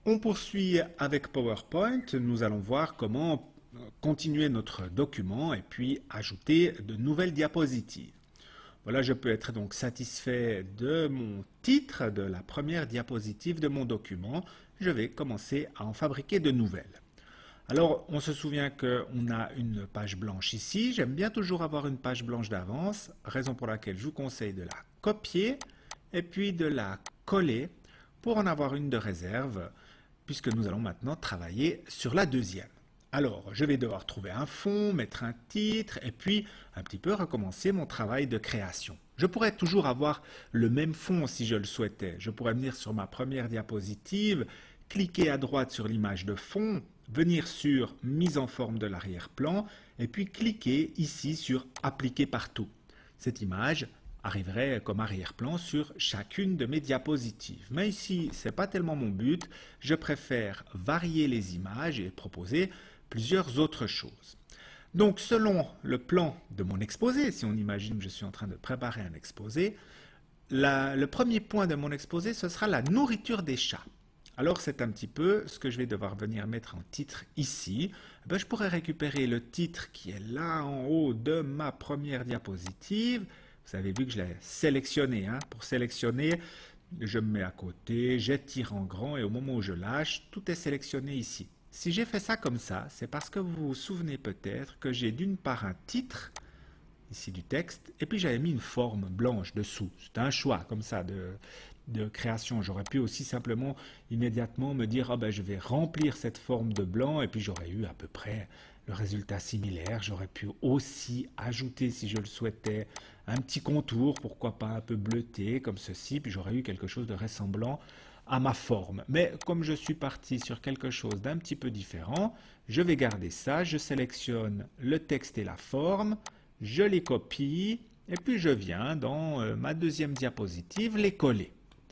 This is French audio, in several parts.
On poursuit avec PowerPoint. Nous allons voir comment continuer notre document et puis ajouter de nouvelles diapositives. Voilà, je peux être donc satisfait de mon titre, de la première diapositive de mon document. Je vais commencer à en fabriquer de nouvelles. Alors, on se souvient qu'on a une page blanche ici. J'aime bien toujours avoir une page blanche d'avance, raison pour laquelle je vous conseille de la copier et puis de la coller pour en avoir une de réserve, puisque nous allons maintenant travailler sur la deuxième. Alors, je vais devoir trouver un fond, mettre un titre, et puis un petit peu recommencer mon travail de création. Je pourrais toujours avoir le même fond si je le souhaitais. Je pourrais venir sur ma première diapositive, cliquer à droite sur l'image de fond, venir sur mise en forme de l'arrière-plan, et puis cliquer ici sur appliquer partout. Cette image arriverait comme arrière-plan sur chacune de mes diapositives. Mais ici, ce n'est pas tellement mon but. Je préfère varier les images et proposer plusieurs autres choses. Donc, selon le plan de mon exposé, si on imagine que je suis en train de préparer un exposé, le premier point de mon exposé, ce sera la nourriture des chats. Alors, c'est un petit peu ce que je vais devoir venir mettre en titre ici. Je pourrais récupérer le titre qui est là en haut de ma première diapositive. Vous avez vu que je l'ai sélectionné. Pour sélectionner, je me mets à côté, j'étire en grand et au moment où je lâche, tout est sélectionné ici. Si j'ai fait ça comme ça, c'est parce que vous vous souvenez peut-être que j'ai d'une part un titre, ici du texte, et puis j'avais mis une forme blanche dessous. C'est un choix comme ça de création. J'aurais pu aussi simplement immédiatement me dire je vais remplir cette forme de blanc et puis j'aurais eu à peu près le résultat similaire. J'aurais pu aussi ajouter, si je le souhaitais, un petit contour, pourquoi pas un peu bleuté comme ceci, puis j'aurais eu quelque chose de ressemblant à ma forme. Mais comme je suis parti sur quelque chose d'un petit peu différent, je vais garder ça, je sélectionne le texte et la forme, je les copie et puis je viens dans ma deuxième diapositive les coller.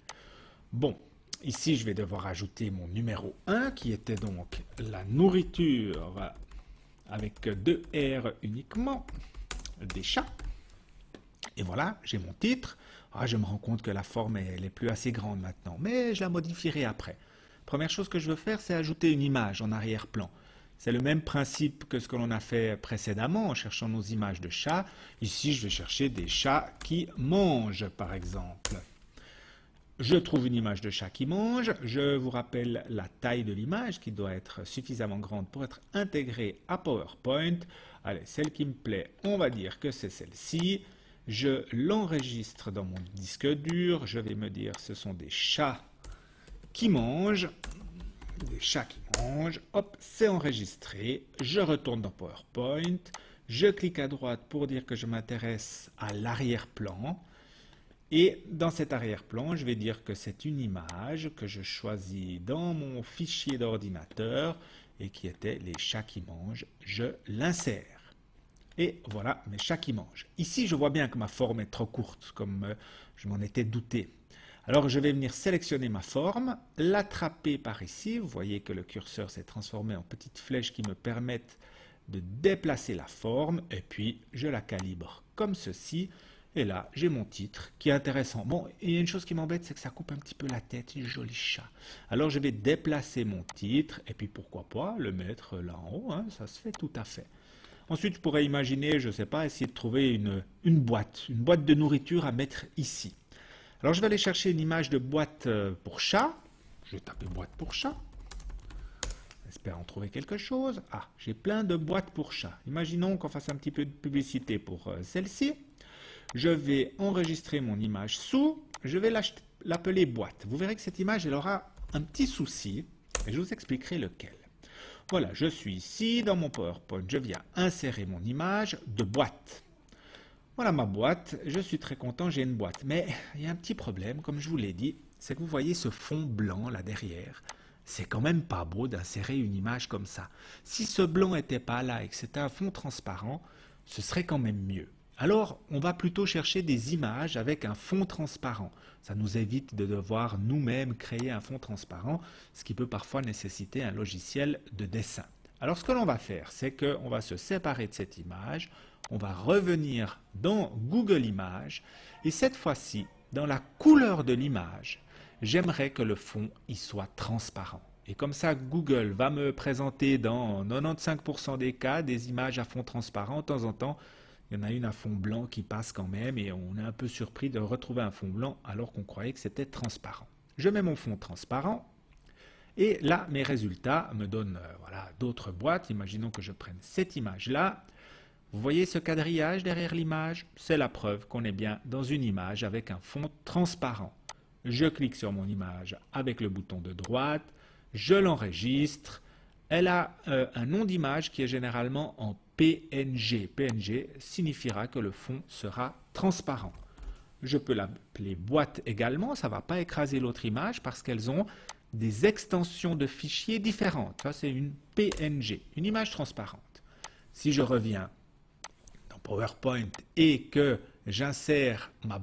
Bon, ici je vais devoir ajouter mon numéro 1 qui était donc la nourriture avec 2 R uniquement des chats. Et voilà, j'ai mon titre. Je me rends compte que la forme elle est plus assez grande maintenant, mais je la modifierai après. Première chose que je veux faire, c'est ajouter une image en arrière-plan. C'est le même principe que ce que l'on a fait précédemment en cherchant nos images de chats. Ici, je vais chercher des chats qui mangent, par exemple. Je trouve une image de chat qui mange. Je vous rappelle la taille de l'image qui doit être suffisamment grande pour être intégrée à PowerPoint. Allez, celle qui me plaît, on va dire que c'est celle-ci. Je l'enregistre dans mon disque dur. Je vais me dire ce sont des chats qui mangent. Des chats qui mangent. Hop, c'est enregistré. Je retourne dans PowerPoint. Je clique à droite pour dire que je m'intéresse à l'arrière-plan. Et dans cet arrière-plan, je vais dire que c'est une image que je choisis dans mon fichier d'ordinateur et qui était les chats qui mangent. Je l'insère. Et voilà mes chats qui mangent. Ici, je vois bien que ma forme est trop courte, comme je m'en étais douté. Alors, je vais venir sélectionner ma forme, l'attraper par ici. Vous voyez que le curseur s'est transformé en petites flèches qui me permettent de déplacer la forme. Et puis, je la calibre comme ceci. Et là, j'ai mon titre qui est intéressant. Bon, il y a une chose qui m'embête, c'est que ça coupe un petit peu la tête, un joli chat. Alors, je vais déplacer mon titre et puis pourquoi pas le mettre là en haut, ça se fait tout à fait. Ensuite, je pourrais imaginer, je ne sais pas, essayer de trouver une boîte de nourriture à mettre ici. Alors, je vais aller chercher une image de boîte pour chat. Je vais taper boîte pour chat. J'espère en trouver quelque chose. J'ai plein de boîtes pour chat. Imaginons qu'on fasse un petit peu de publicité pour celle-ci. Je vais enregistrer mon image sous. Je vais l'appeler boîte. Vous verrez que cette image, elle aura un petit souci. Et je vous expliquerai lequel. Voilà, je suis ici dans mon PowerPoint. Je viens insérer mon image de boîte. Voilà ma boîte. Je suis très content, j'ai une boîte. Mais il y a un petit problème, comme je vous l'ai dit, c'est que vous voyez ce fond blanc là derrière. C'est quand même pas beau d'insérer une image comme ça. Si ce blanc n'était pas là et que c'était un fond transparent, ce serait quand même mieux. Alors, on va plutôt chercher des images avec un fond transparent. Ça nous évite de devoir nous-mêmes créer un fond transparent, ce qui peut parfois nécessiter un logiciel de dessin. Alors, ce que l'on va faire, c'est qu'on va se séparer de cette image, on va revenir dans Google Images, et cette fois-ci, dans la couleur de l'image, j'aimerais que le fond y soit transparent. Et comme ça, Google va me présenter dans 95% des cas des images à fond transparent. De temps en temps, il y en a une à fond blanc qui passe quand même et on est un peu surpris de retrouver un fond blanc alors qu'on croyait que c'était transparent. Je mets mon fond transparent et là, mes résultats me donnent voilà, d'autres boîtes. Imaginons que je prenne cette image-là. Vous voyez ce quadrillage derrière l'image? C'est la preuve qu'on est bien dans une image avec un fond transparent. Je clique sur mon image avec le bouton de droite, je l'enregistre. Elle a un nom d'image qui est généralement en PNG. PNG signifiera que le fond sera transparent. Je peux l'appeler boîte également, ça ne va pas écraser l'autre image parce qu'elles ont des extensions de fichiers différentes. Ça, c'est une PNG, une image transparente. Si je reviens dans PowerPoint et que j'insère ma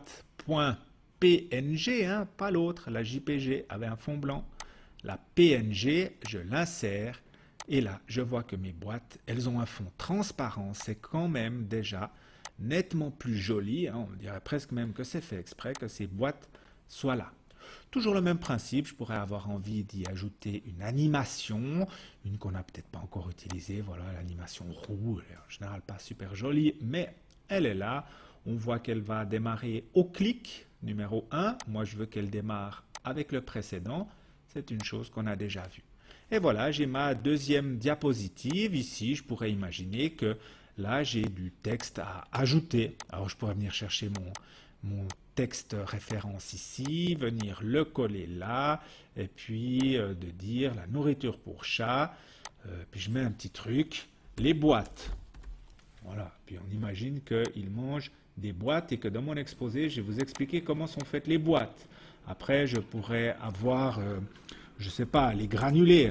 boîte.png, hein, pas l'autre, la JPG avait un fond blanc, la PNG, je l'insère et là, je vois que mes boîtes, elles ont un fond transparent. C'est quand même déjà nettement plus joli. Hein, on dirait presque même que c'est fait exprès que ces boîtes soient là. Toujours le même principe, je pourrais avoir envie d'y ajouter une animation, une qu'on n'a peut-être pas encore utilisée. Voilà, l'animation roue, elle est en général pas super jolie, mais elle est là. On voit qu'elle va démarrer au clic numéro 1. Moi, je veux qu'elle démarre avec le précédent. C'est une chose qu'on a déjà vue. Et voilà, j'ai ma deuxième diapositive. Ici, je pourrais imaginer que là, j'ai du texte à ajouter. Alors, je pourrais venir chercher mon texte référence ici, venir le coller là, et puis de dire la nourriture pour chat. Puis je mets un petit truc, les boîtes. Voilà, puis on imagine qu'il mange des boîtes et que dans mon exposé, je vais vous expliquer comment sont faites les boîtes. Après, je pourrais avoir, je ne sais pas, les granulés.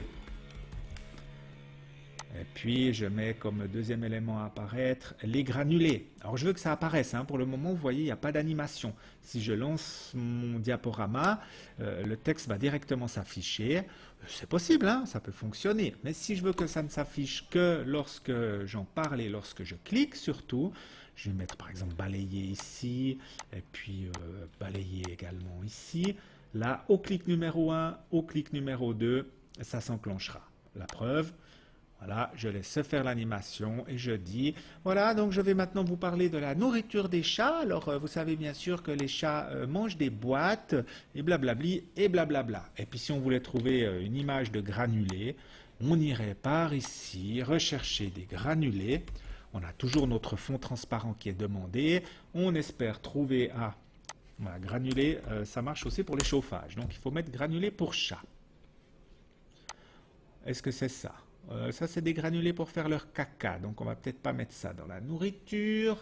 Et puis, je mets comme deuxième élément à apparaître les granulés. Alors, je veux que ça apparaisse. Hein. Pour le moment, vous voyez, il n'y a pas d'animation. Si je lance mon diaporama, le texte va directement s'afficher. C'est possible, hein, ça peut fonctionner. Mais si je veux que ça ne s'affiche que lorsque j'en parle et lorsque je clique, surtout, je vais mettre par exemple balayer ici, et puis balayer également ici. Là, au clic numéro 1, au clic numéro 2, ça s'enclenchera. La preuve. Voilà, je laisse se faire l'animation et je dis, voilà, donc je vais maintenant vous parler de la nourriture des chats. Alors, vous savez bien sûr que les chats mangent des boîtes et blablabli et blablabla. Et puis, si on voulait trouver une image de granulés, on irait par ici rechercher des granulés. On a toujours notre fond transparent qui est demandé. On espère trouver, voilà, granulés, ça marche aussi pour les chauffages. Donc, il faut mettre granulés pour chat. Est-ce que c'est ça? Ça, c'est des granulés pour faire leur caca. Donc, on va peut-être pas mettre ça dans la nourriture.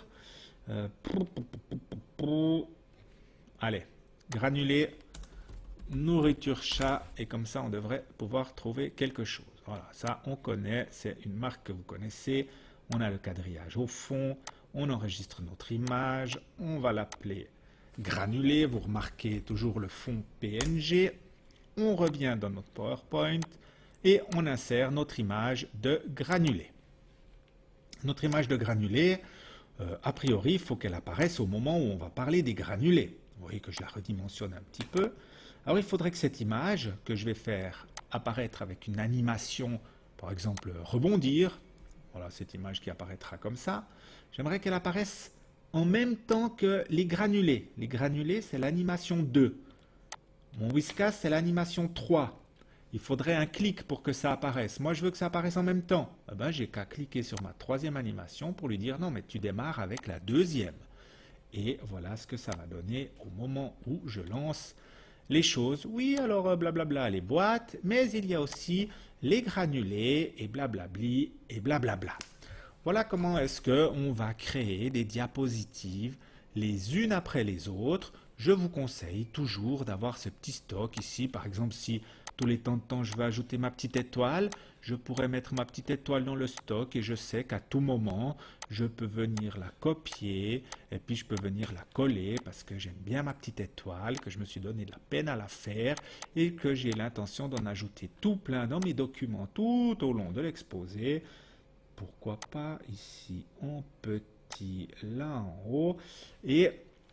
Allez, granulés, nourriture chat. Et comme ça, on devrait pouvoir trouver quelque chose. Voilà, ça, on connaît. C'est une marque que vous connaissez. On a le quadrillage au fond. On enregistre notre image. On va l'appeler granulé. Vous remarquez toujours le fond PNG. On revient dans notre PowerPoint. Et on insère notre image de granulé. Notre image de granulé, a priori, il faut qu'elle apparaisse au moment où on va parler des granulés. Vous voyez que je la redimensionne un petit peu. Alors, il faudrait que cette image, que je vais faire apparaître avec une animation, par exemple, rebondir, voilà cette image qui apparaîtra comme ça, j'aimerais qu'elle apparaisse en même temps que les granulés. Les granulés, c'est l'animation 2. Mon Whiskas, c'est l'animation 3. Il faudrait un clic pour que ça apparaisse. Moi, je veux que ça apparaisse en même temps. Eh ben, j'ai qu'à cliquer sur ma troisième animation pour lui dire non, mais tu démarres avec la deuxième. Et voilà ce que ça va donner au moment où je lance les choses. Oui, alors blablabla, les boîtes, mais il y a aussi les granulés et blablabli et blablabla. Voilà comment est-ce qu'on va créer des diapositives les unes après les autres. Je vous conseille toujours d'avoir ce petit stock ici. Par exemple, si tous les temps de temps je veux ajouter ma petite étoile, je pourrais mettre ma petite étoile dans le stock et je sais qu'à tout moment, je peux venir la copier et puis je peux venir la coller parce que j'aime bien ma petite étoile, que je me suis donné de la peine à la faire et que j'ai l'intention d'en ajouter tout plein dans mes documents tout au long de l'exposé. Pourquoi pas ici en petit, là en haut. Et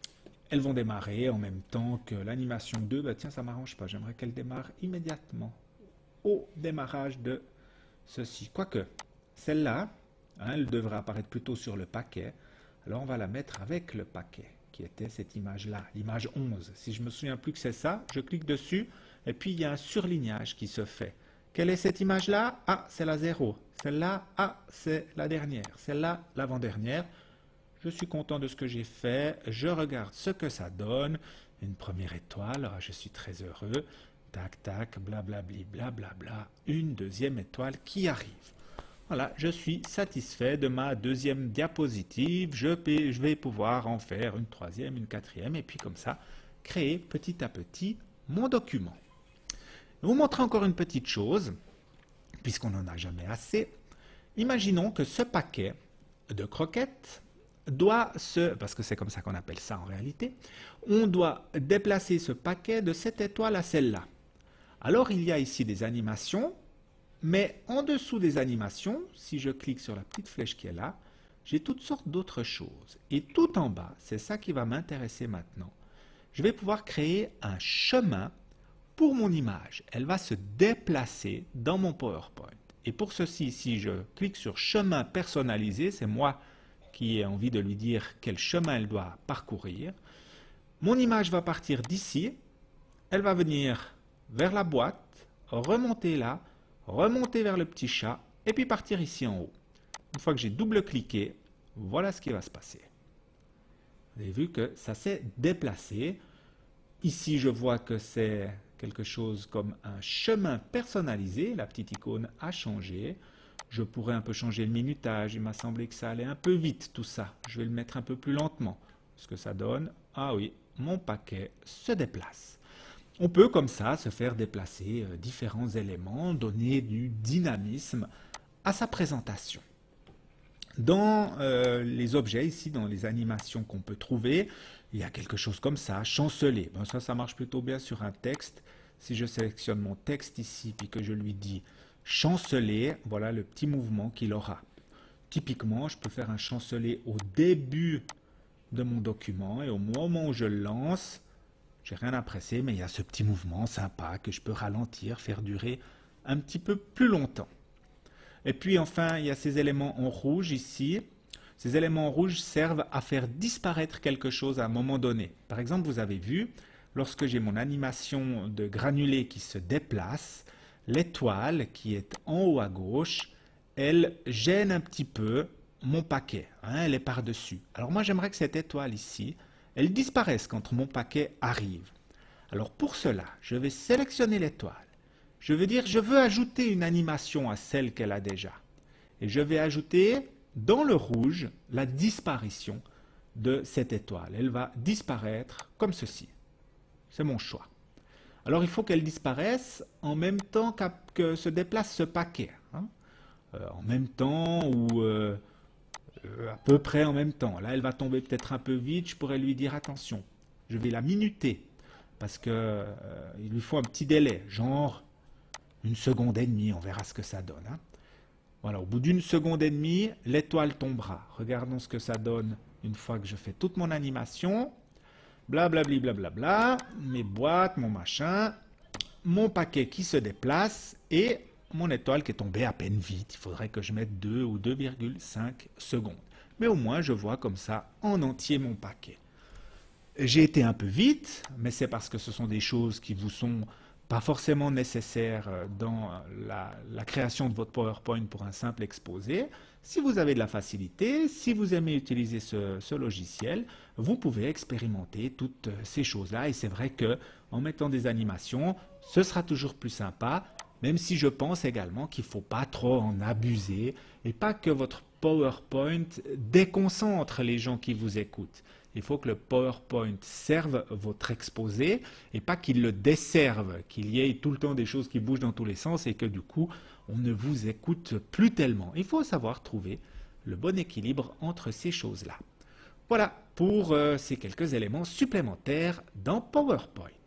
elles vont démarrer en même temps que l'animation 2. Bah tiens, ça m'arrange pas, j'aimerais qu'elle démarre immédiatement au démarrage de ceci. Quoique, celle-là, hein, elle devrait apparaître plutôt sur le paquet. Alors on va la mettre avec le paquet, qui était cette image-là, l'image 11. Si je me souviens plus que c'est ça, je clique dessus, et puis il y a un surlignage qui se fait. Quelle est cette image-là? Ah, c'est la 0. Celle-là, ah, c'est la dernière. Celle-là, l'avant-dernière. Je suis content de ce que j'ai fait. Je regarde ce que ça donne. Une première étoile, ah, je suis très heureux. Tac, tac, blablabli, blablabla. Une deuxième étoile qui arrive. Voilà, je suis satisfait de ma deuxième diapositive. Je vais pouvoir en faire une troisième, une quatrième, et puis comme ça, créer petit à petit mon document. Je vais vous montrer encore une petite chose, puisqu'on n'en a jamais assez. Imaginons que ce paquet de croquettes doit parce que c'est comme ça qu'on appelle ça en réalité, on doit déplacer ce paquet de cette étoile à celle-là. Alors il y a ici des animations, mais en dessous des animations, si je clique sur la petite flèche qui est là, j'ai toutes sortes d'autres choses. Et tout en bas, c'est ça qui va m'intéresser maintenant, je vais pouvoir créer un chemin pour mon image. Elle va se déplacer dans mon PowerPoint. Et pour ceci, si je clique sur chemin personnalisé, c'est moi qui ai envie de lui dire quel chemin elle doit parcourir. Mon image va partir d'ici, elle va venir vers la boîte, remonter là, remonter vers le petit chat, et puis partir ici en haut. Une fois que j'ai double-cliqué, voilà ce qui va se passer. Vous avez vu que ça s'est déplacé. Ici, je vois que c'est quelque chose comme un chemin personnalisé. La petite icône a changé. Je pourrais un peu changer le minutage. Il m'a semblé que ça allait un peu vite, tout ça. Je vais le mettre un peu plus lentement. Ce que ça donne, ah oui, mon paquet se déplace. On peut comme ça se faire déplacer différents éléments, donner du dynamisme à sa présentation. Dans les objets, ici, dans les animations qu'on peut trouver, il y a quelque chose comme ça, chanceler. Ben ça marche plutôt bien sur un texte. Si je sélectionne mon texte ici, puis que je lui dis chanceler, voilà le petit mouvement qu'il aura. Typiquement, je peux faire un chanceler au début de mon document, et au moment où je le lance, j'ai rien à presser, mais il y a ce petit mouvement sympa que je peux ralentir, faire durer un petit peu plus longtemps. Et puis enfin, il y a ces éléments en rouge ici. Ces éléments en rouge servent à faire disparaître quelque chose à un moment donné. Par exemple, vous avez vu, lorsque j'ai mon animation de granulé qui se déplace, l'étoile qui est en haut à gauche, elle gêne un petit peu mon paquet. Hein, elle est par-dessus. Alors moi, j'aimerais que cette étoile ici, elle disparaisse quand mon paquet arrive. Alors pour cela, je vais sélectionner l'étoile. Je veux dire, je veux ajouter une animation à celle qu'elle a déjà. Et je vais ajouter dans le rouge la disparition de cette étoile. Elle va disparaître comme ceci. C'est mon choix. Alors il faut qu'elle disparaisse en même temps que se déplace ce paquet. Hein. En même temps ou à peu près en même temps. Là, elle va tomber peut-être un peu vite. Je pourrais lui dire attention, je vais la minuter parce que il lui faut un petit délai, genre 1 seconde et demie, on verra ce que ça donne. Hein. Voilà, au bout d'1 seconde et demie, l'étoile tombera. Regardons ce que ça donne une fois que je fais toute mon animation. Blablabli, blablabla, mes boîtes, mon machin, mon paquet qui se déplace et mon étoile qui est tombée à peine vite. Il faudrait que je mette 2 ou 2,5 secondes. Mais au moins, je vois comme ça en entier mon paquet. J'ai été un peu vite, mais c'est parce que ce sont des choses qui vous sont pas forcément nécessaire dans la création de votre PowerPoint pour un simple exposé. Si vous avez de la facilité, si vous aimez utiliser ce logiciel, vous pouvez expérimenter toutes ces choses-là. Et c'est vrai qu'en mettant des animations, ce sera toujours plus sympa, même si je pense également qu'il ne faut pas trop en abuser et pas que votre PowerPoint déconcentre les gens qui vous écoutent. Il faut que le PowerPoint serve votre exposé et pas qu'il le desserve, qu'il y ait tout le temps des choses qui bougent dans tous les sens et que du coup, on ne vous écoute plus tellement. Il faut savoir trouver le bon équilibre entre ces choses-là. Voilà pour ces quelques éléments supplémentaires dans PowerPoint.